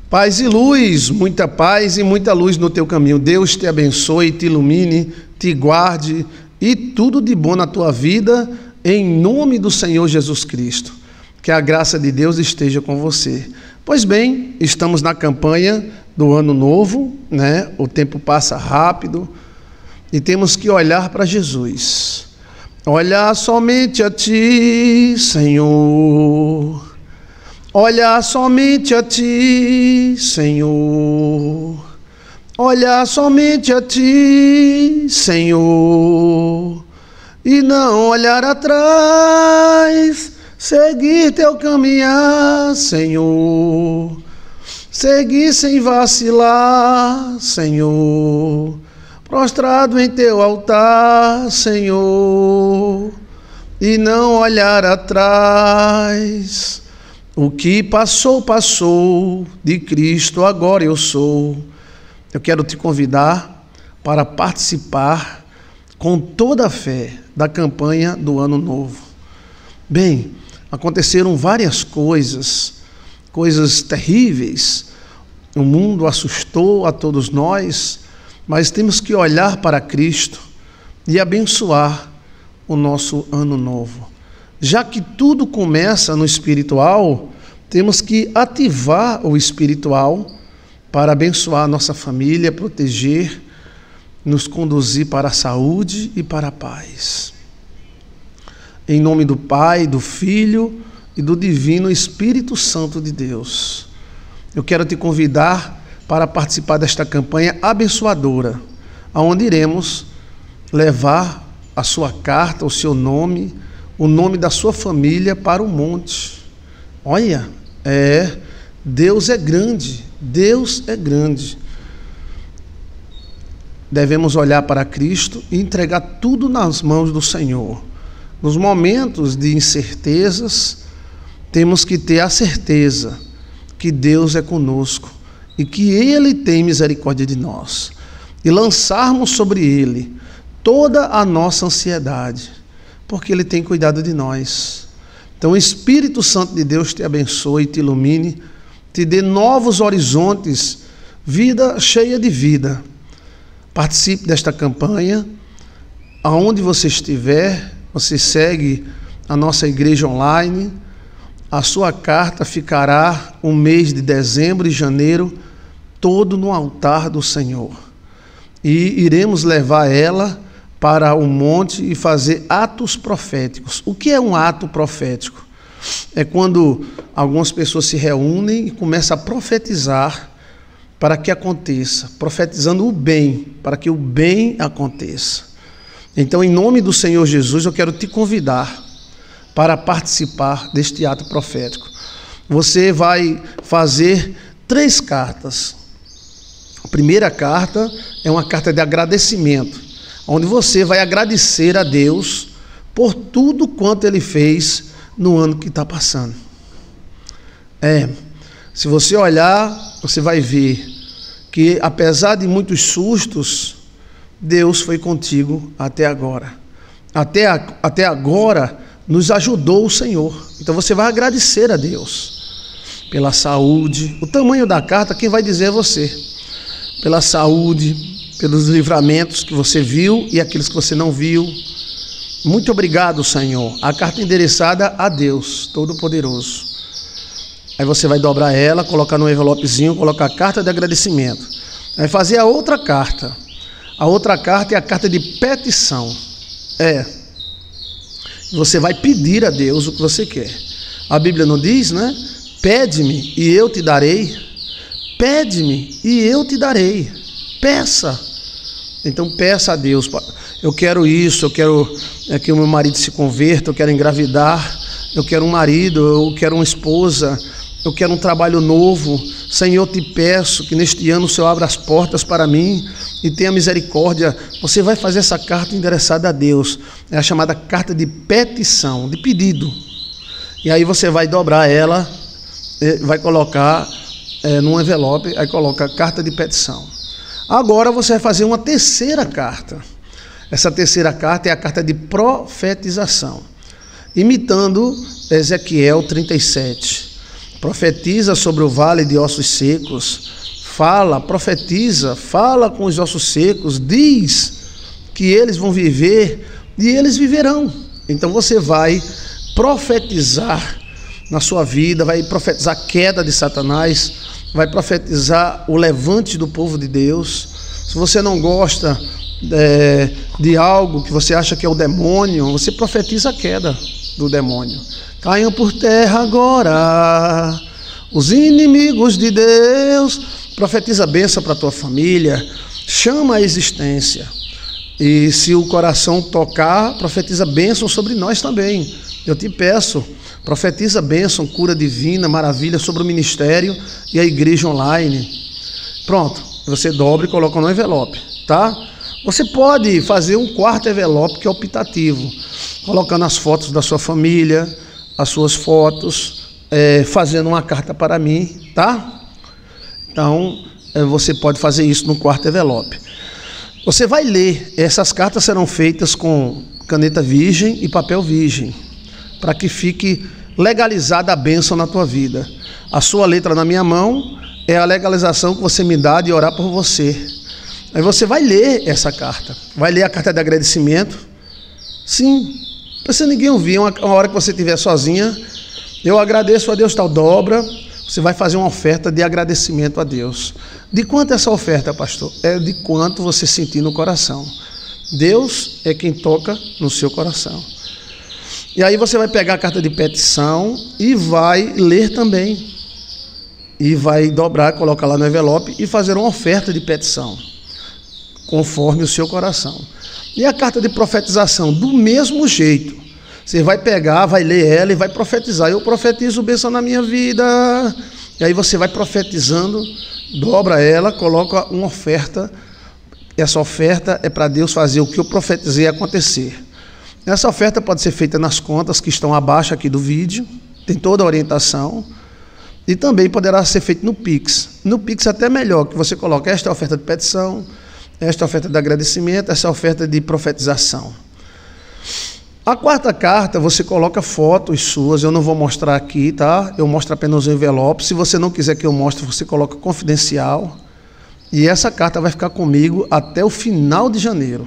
Paz e muita luz no teu caminho. Deus te abençoe, te ilumine, te guarde e tudo de bom na tua vida, em nome do Senhor Jesus Cristo. Que a graça de Deus esteja com você. Pois bem, estamos na campanha do Ano Novo, né? O tempo passa rápido e temos que olhar para Jesus. Olhar somente a Ti, Senhor. Olhar somente a Ti, Senhor. Olhar somente a Ti, Senhor. E não olhar atrás, seguir Teu caminhar, Senhor. Seguir sem vacilar, Senhor. Prostrado em Teu altar, Senhor. E não olhar atrás. O que passou, passou, de Cristo agora eu sou. Eu quero te convidar para participar com toda a fé da campanha do Ano Novo. Bem, aconteceram várias coisas terríveis. O mundo assustou a todos nós, mas temos que olhar para Cristo e abençoar o nosso Ano Novo. Já que tudo começa no espiritual, temos que ativar o espiritual para abençoar a nossa família, proteger, nos conduzir para a saúde e para a paz. Em nome do Pai, do Filho e do Divino Espírito Santo de Deus, eu quero te convidar para participar desta campanha abençoadora, onde iremos levar a sua carta, o seu nome, o nome da sua família para o monte. Olha, Deus é grande, Deus é grande. Devemos olhar para Cristo e entregar tudo nas mãos do Senhor. Nos momentos de incertezas, temos que ter a certeza que Deus é conosco e que Ele tem misericórdia de nós. E lançarmos sobre Ele toda a nossa ansiedade, porque Ele tem cuidado de nós. Então o Espírito Santo de Deus te abençoe, te ilumine, te dê novos horizontes, vida cheia de vida. Participe desta campanha, aonde você estiver, você segue a nossa igreja online, a sua carta ficará o mês de dezembro e janeiro, todo no altar do Senhor. E iremos levar ela para o monte e fazer atos proféticos. O que é um ato profético? É quando algumas pessoas se reúnem e começam a profetizar para que aconteça, profetizando o bem, para que o bem aconteça. Então, em nome do Senhor Jesus, eu quero te convidar para participar deste ato profético. Você vai fazer 3 cartas. A primeira carta é uma carta de agradecimento, onde você vai agradecer a Deus por tudo quanto Ele fez no ano que está passando. Se você olhar, você vai ver que, apesar de muitos sustos, Deus foi contigo até agora. Até agora nos ajudou o Senhor. Então você vai agradecer a Deus pela saúde. O tamanho da carta, quem vai dizer é você. Pela saúde, pelos livramentos que você viu e aqueles que você não viu. Muito obrigado, Senhor. A carta endereçada a Deus Todo-Poderoso. Aí você vai dobrar ela, colocar no envelopezinho, colocar a carta de agradecimento. Vai fazer a outra carta. A outra carta é a carta de petição. Você vai pedir a Deus o que você quer. A Bíblia não diz, né? Pede-me e eu te darei. Pede-me e eu te darei. Peça. Então peça a Deus. Eu quero isso, eu quero que o meu marido se converta, eu quero engravidar, eu quero um marido, eu quero uma esposa, eu quero um trabalho novo. Senhor, te peço que neste ano o Senhor abra as portas para mim e tenha misericórdia. Você vai fazer essa carta endereçada a Deus. É a chamada carta de petição, de pedido. E aí você vai dobrar ela, vai colocar num envelope, aí coloca a carta de petição. Agora você vai fazer uma terceira carta. Essa terceira carta é a carta de profetização, imitando Ezequiel 37. profetiza sobre o vale de ossos secos, profetiza, fala com os ossos secos, diz que eles vão viver e eles viverão. Então você vai profetizar na sua vida, vai profetizar a queda de Satanás, vai profetizar o levante do povo de Deus. Se você não gosta de algo que você acha que é o demônio, você profetiza a queda do demônio. Caiam por terra agora os inimigos de Deus. Profetiza a bênção para a tua família, chama a existência. E se o coração tocar, profetiza bênção sobre nós também. Eu te peço, profetiza bênção, cura divina, maravilha sobre o ministério e a igreja online. Pronto, você dobra e coloca no envelope, tá? Você pode fazer um quarto envelope que é optativo, colocando as fotos da sua família, as suas fotos, fazendo uma carta para mim, tá? Então, você pode fazer isso no quarto envelope. Você vai ler, essas cartas serão feitas com caneta virgem e papel virgem, para que fique legalizada a bênção na tua vida. A sua letra na minha mão é a legalização que você me dá de orar por você. Aí você vai ler essa carta, vai ler a carta de agradecimento. Sim, não precisa ninguém ouvir, uma hora que você estiver sozinha, eu agradeço a Deus, tal dobra. Você vai fazer uma oferta de agradecimento a Deus. De quanto é essa oferta, pastor? É de quanto você sentir no coração. Deus é quem toca no seu coração. E aí você vai pegar a carta de petição e vai ler também. E vai dobrar, colocar lá no envelope e fazer uma oferta de petição, conforme o seu coração. E a carta de profetização, do mesmo jeito. Você vai pegar, vai ler ela e vai profetizar. Eu profetizo bênção na minha vida. E aí você vai profetizando, dobra ela, coloca uma oferta. Essa oferta é para Deus fazer o que eu profetizei acontecer. Essa oferta pode ser feita nas contas que estão abaixo aqui do vídeo. Tem toda a orientação. E também poderá ser feito no Pix. No Pix é até melhor, que você coloca esta oferta de petição, esta oferta de agradecimento, essa oferta de profetização. A quarta carta, você coloca fotos suas, eu não vou mostrar aqui, tá? Eu mostro apenas o envelope. Se você não quiser que eu mostre, você coloca confidencial. E essa carta vai ficar comigo até o final de janeiro.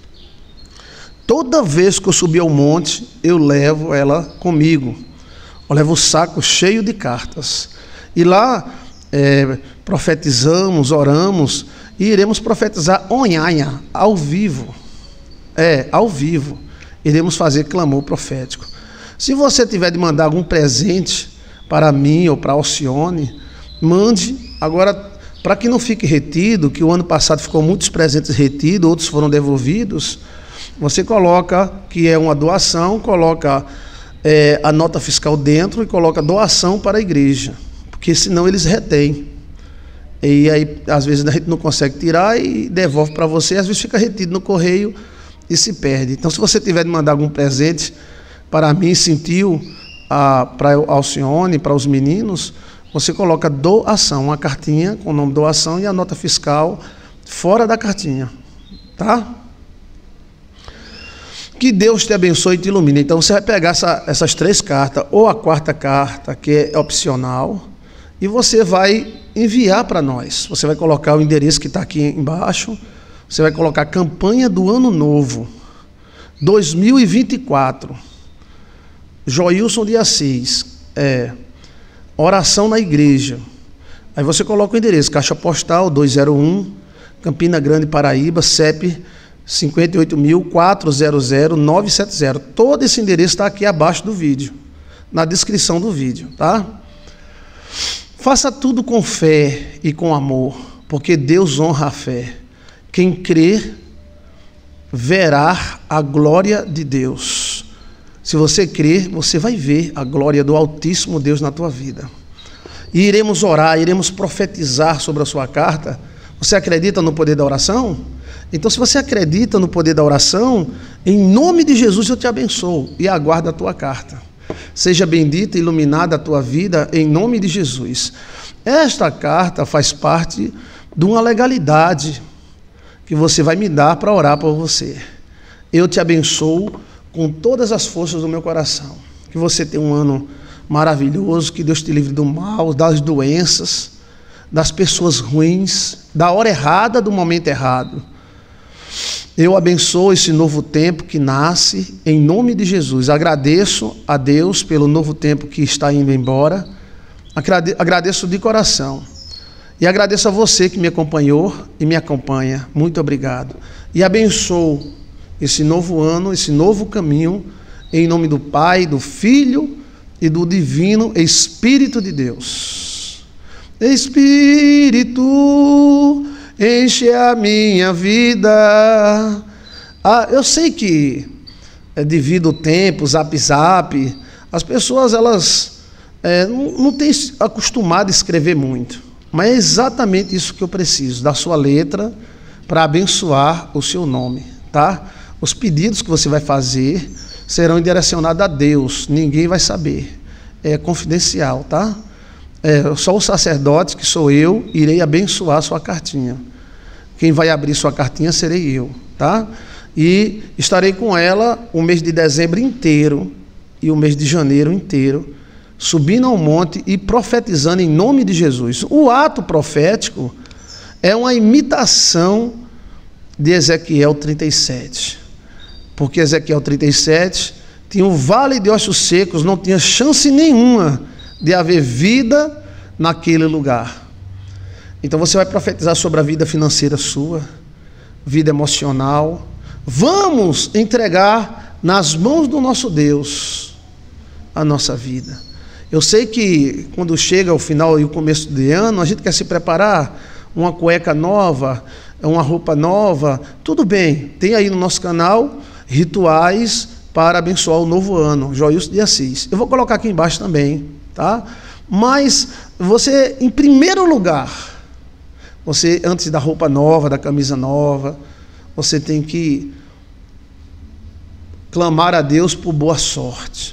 Toda vez que eu subir ao monte, eu levo ela comigo. Eu levo o saco cheio de cartas. E lá profetizamos, oramos e iremos profetizar onhanha, ao vivo. Ao vivo. Iremos fazer clamor profético. Se você tiver de mandar algum presente para mim ou para Alcione, mande. Agora, para que não fique retido, que o ano passado ficou muitos presentes retidos, outros foram devolvidos, você coloca que é uma doação, coloca a nota fiscal dentro e coloca doação para a igreja, porque senão eles retêm. E aí, às vezes, a gente não consegue tirar e devolve para você, às vezes fica retido no correio e se perde. Então, se você tiver de mandar algum presente para mim, sentiu, para a Alcione, para os meninos, você coloca doação, uma cartinha com o nome doação e a nota fiscal fora da cartinha, tá? Que Deus te abençoe e te ilumine. Então, você vai pegar essas três cartas, ou a quarta carta, que é opcional, e você vai enviar para nós. Você vai colocar o endereço que está aqui embaixo. Você vai colocar campanha do Ano Novo, 2024, Joilson de Assis, oração na igreja. Aí você coloca o endereço, Caixa Postal 201, Campina Grande, Paraíba, CEP 58.400.970. Todo esse endereço está aqui abaixo do vídeo, na descrição do vídeo, tá? Faça tudo com fé e com amor, porque Deus honra a fé. Quem crer, verá a glória de Deus. Se você crer, você vai ver a glória do Altíssimo Deus na tua vida. E iremos orar, iremos profetizar sobre a sua carta. Você acredita no poder da oração? Então, se você acredita no poder da oração, em nome de Jesus eu te abençoo e aguardo a tua carta. Seja bendita e iluminada a tua vida em nome de Jesus. Esta carta faz parte de uma legalidade que você vai me dar para orar por você. Eu te abençoo com todas as forças do meu coração. Que você tenha um ano maravilhoso, que Deus te livre do mal, das doenças, das pessoas ruins, da hora errada, do momento errado. Eu abençoo esse novo tempo que nasce, em nome de Jesus. Agradeço a Deus pelo novo tempo que está indo embora. Agradeço de coração. E agradeço a você que me acompanhou e me acompanha. Muito obrigado. E abençoo esse novo ano, esse novo caminho, em nome do Pai, do Filho e do Divino Espírito de Deus. Espírito, enche a minha vida. Eu sei que, devido ao tempo, zap, as pessoas elas não têm acostumado a escrever muito. Mas é exatamente isso que eu preciso, da sua letra, para abençoar o seu nome, tá? Os pedidos que você vai fazer serão direcionados a Deus, ninguém vai saber. É confidencial, tá? Só o sacerdote, que sou eu, irei abençoar a sua cartinha. Quem vai abrir sua cartinha serei eu, tá? E estarei com ela o mês de dezembro inteiro e o mês de janeiro inteiro, subindo ao monte e profetizando em nome de Jesus. O ato profético é uma imitação de Ezequiel 37. Porque Ezequiel 37 tinha um vale de ossos secos, não tinha chance nenhuma de haver vida naquele lugar. Então você vai profetizar sobre a vida financeira sua, vida emocional. Vamos entregar nas mãos do nosso Deus a nossa vida. Eu sei que quando chega o final e o começo do ano, a gente quer se preparar, uma cueca nova, uma roupa nova, tudo bem. Tem aí no nosso canal rituais para abençoar o novo ano, Joilson de Assis. Eu vou colocar aqui embaixo também, tá? Mas você, em primeiro lugar, você, antes da roupa nova, da camisa nova, você tem que clamar a Deus por boa sorte.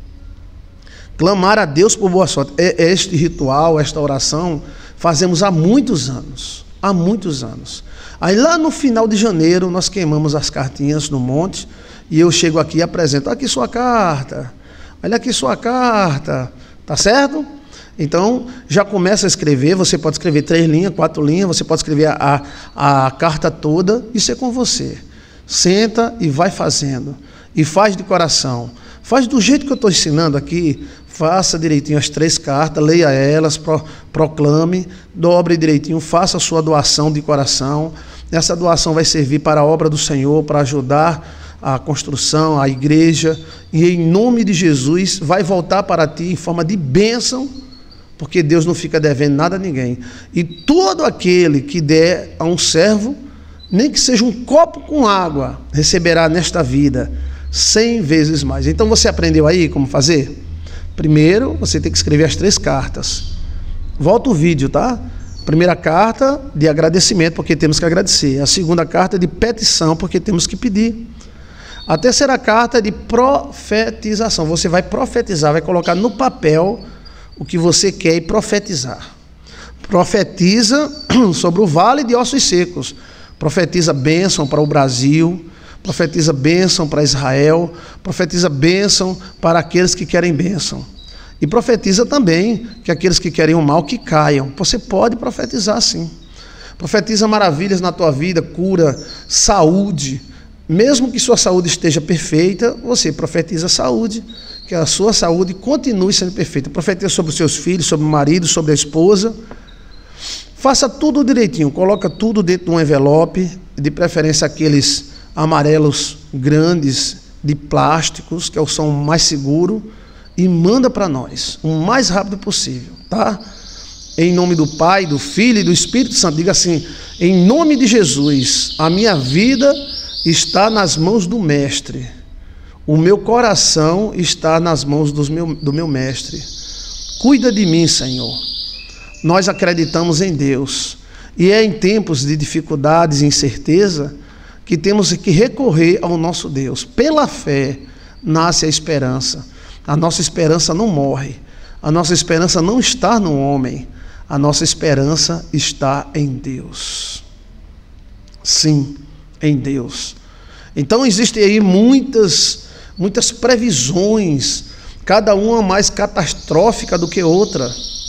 Clamar a Deus por boa sorte. Este ritual, esta oração, fazemos há muitos anos. Há muitos anos. Aí lá no final de janeiro, nós queimamos as cartinhas no monte, e eu chego aqui e apresento, aqui sua carta, olha aqui sua carta, tá certo? Então, já começa a escrever, você pode escrever 3 linhas, 4 linhas, você pode escrever a carta toda, isso é com você. Senta e vai fazendo, e faz de coração. Faz do jeito que eu estou ensinando aqui, faça direitinho as 3 cartas, leia elas, proclame, dobre direitinho, faça a sua doação de coração. Essa doação vai servir para a obra do Senhor, para ajudar a construção, a igreja, e em nome de Jesus vai voltar para ti em forma de bênção, porque Deus não fica devendo nada a ninguém. E todo aquele que der a um servo, nem que seja um copo com água, receberá nesta vida 100 vezes mais. Então você aprendeu aí como fazer? Primeiro, você tem que escrever as 3 cartas. Volta o vídeo, tá? Primeira carta de agradecimento, porque temos que agradecer. A segunda carta de petição, porque temos que pedir. A terceira carta de profetização. Você vai profetizar, vai colocar no papel o que você quer e profetizar. Profetiza sobre o vale de ossos secos. Profetiza bênção para o Brasil. Profetiza bênção para Israel, profetiza bênção para aqueles que querem bênção. E profetiza também que aqueles que querem o mal, que caiam. Você pode profetizar sim. Profetiza maravilhas na tua vida, cura, saúde. Mesmo que sua saúde esteja perfeita, você profetiza saúde, que a sua saúde continue sendo perfeita. Profetiza sobre os seus filhos, sobre o marido, sobre a esposa. Faça tudo direitinho, coloca tudo dentro de um envelope, de preferência aqueles amarelos grandes de plásticos, que é o som mais seguro, e manda para nós o mais rápido possível, tá? Em nome do Pai, do Filho e do Espírito Santo. Diga assim: em nome de Jesus, a minha vida está nas mãos do Mestre, o meu coração está nas mãos do meu Mestre. Cuida de mim, Senhor. Nós acreditamos em Deus, e é em tempos de dificuldades e incerteza que temos que recorrer ao nosso Deus. Pela fé nasce a esperança. A nossa esperança não morre. A nossa esperança não está no homem. A nossa esperança está em Deus. Sim, em Deus. Então existem aí muitas previsões cada uma mais catastrófica do que outra.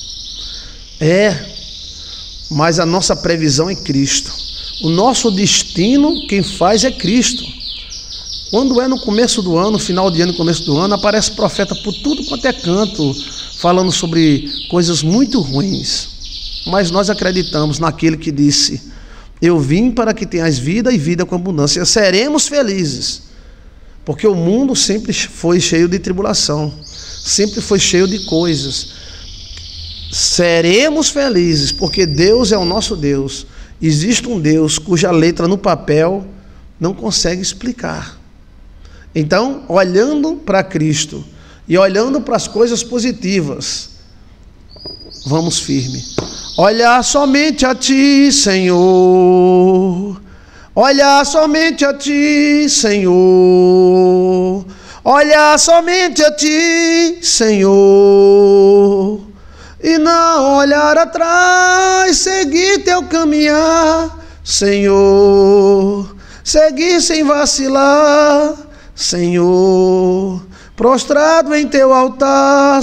Mas a nossa previsão é Cristo. O nosso destino, quem faz é Cristo. Quando é no começo do ano, final de ano, começo do ano, aparece profeta por tudo quanto é canto, falando sobre coisas muito ruins. Mas nós acreditamos naquele que disse: eu vim para que tenhas vida e vida com abundância. Seremos felizes, porque o mundo sempre foi cheio de tribulação, sempre foi cheio de coisas. Seremos felizes, porque Deus é o nosso Deus. Existe um Deus cuja letra no papel não consegue explicar. Então, olhando para Cristo e olhando para as coisas positivas, vamos firme. Olhar somente a Ti, Senhor. Olhar somente a Ti, Senhor. Olhar somente a Ti, Senhor. E não olhar atrás, seguir Teu caminhar, Senhor. Seguir sem vacilar, Senhor, prostrado em Teu altar,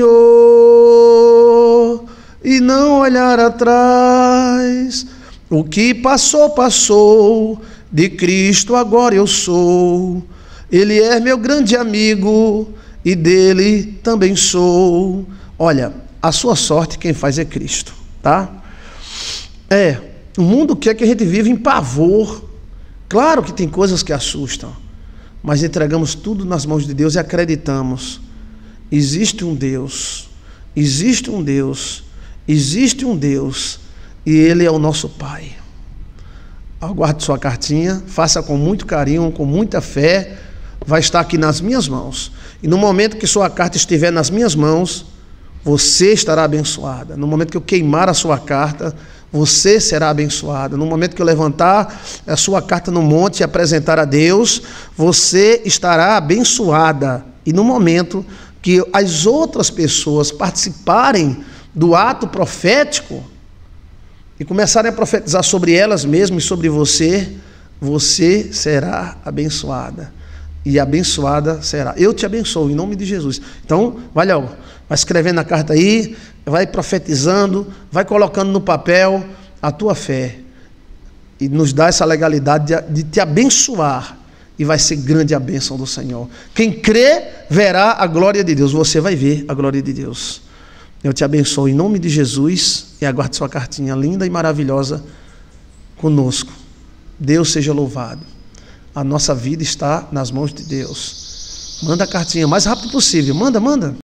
Senhor, e não olhar atrás. O que passou, passou, de Cristo agora eu sou. Ele é meu grande amigo e dele também sou. Olha, a sua sorte quem faz é Cristo, tá? O mundo quer que a gente viva em pavor. Claro que tem coisas que assustam, mas entregamos tudo nas mãos de Deus e acreditamos. Existe um Deus, existe um Deus, existe um Deus, e Ele é o nosso Pai. Aguarde sua cartinha, faça com muito carinho, com muita fé, vai estar aqui nas minhas mãos. E no momento que sua carta estiver nas minhas mãos, você estará abençoada. No momento que eu queimar a sua carta, você será abençoada. No momento que eu levantar a sua carta no monte e apresentar a Deus, você estará abençoada. E no momento que as outras pessoas participarem do ato profético e começarem a profetizar sobre elas mesmas e sobre você, você será abençoada. E abençoada será. Eu te abençoo em nome de Jesus. Então, vai escrevendo a carta aí, vai profetizando, vai colocando no papel a tua fé e nos dá essa legalidade de te abençoar, e vai ser grande a bênção do Senhor. Quem crê verá a glória de Deus. Você vai ver a glória de Deus. Eu te abençoo em nome de Jesus e aguarde sua cartinha linda e maravilhosa conosco. Deus seja louvado. A nossa vida está nas mãos de Deus. Manda a cartinha o mais rápido possível. Manda.